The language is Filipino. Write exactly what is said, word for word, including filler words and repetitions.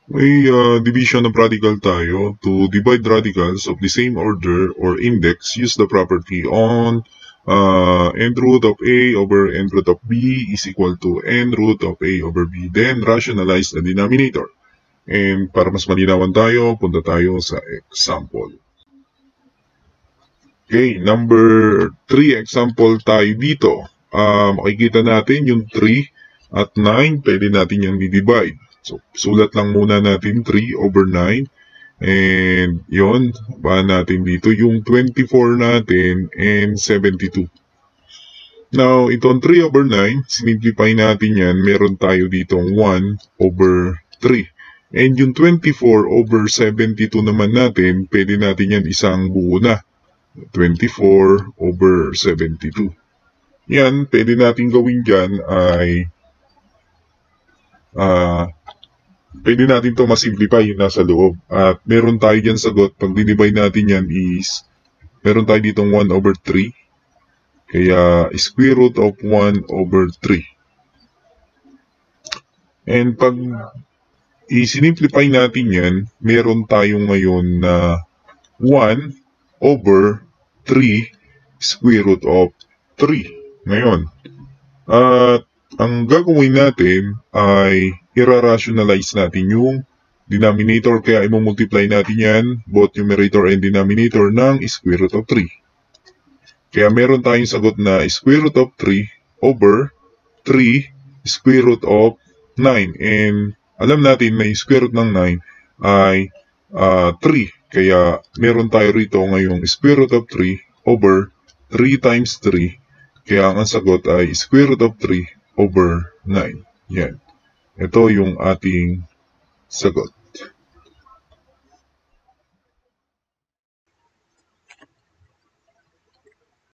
May uh, division of radical tayo. To divide radicals of the same order or index, use the property on uh, n root of A over n root of B is equal to n root of A over B. Then rationalize the denominator. And para mas malinawan tayo, punta tayo sa example. Okay, number three example tayo dito. Uh, makikita natin yung three at nine, pwede natin yung i-divide. So, sulat lang muna natin three over nine. And yon, baan natin dito yung twenty-four natin and seventy-two. Now, itong three over nine, simplify natin yan. Meron tayo ditong one over three. And yung twenty-four over seventy-two naman natin, pwede natin yan isang buo na. twenty-four over seventy-two. Yan, pwede natin gawin dyan ay uh, pwede natin to masimplify yung nasa loob. At meron tayo dyan sagot, pag dinivide natin yan is, meron tayo ditong one over three. Kaya, square root of one over three. And pag i-simplify natin yan, meron tayo ngayon na one over three square root of three. Ngayon, at ang gagawin natin ay i-rationalize natin yung denominator, kaya i-multiply natin yan, both numerator and denominator, ng square root of three. Kaya meron tayong sagot na square root of three over three square root of nine. And alam natin na yung square root ng nine ay uh, three. Kaya meron tayo rito ngayong square root of three over three times three. Kaya ang sagot ay square root of three over nine. Yan. Ito yung ating sagot.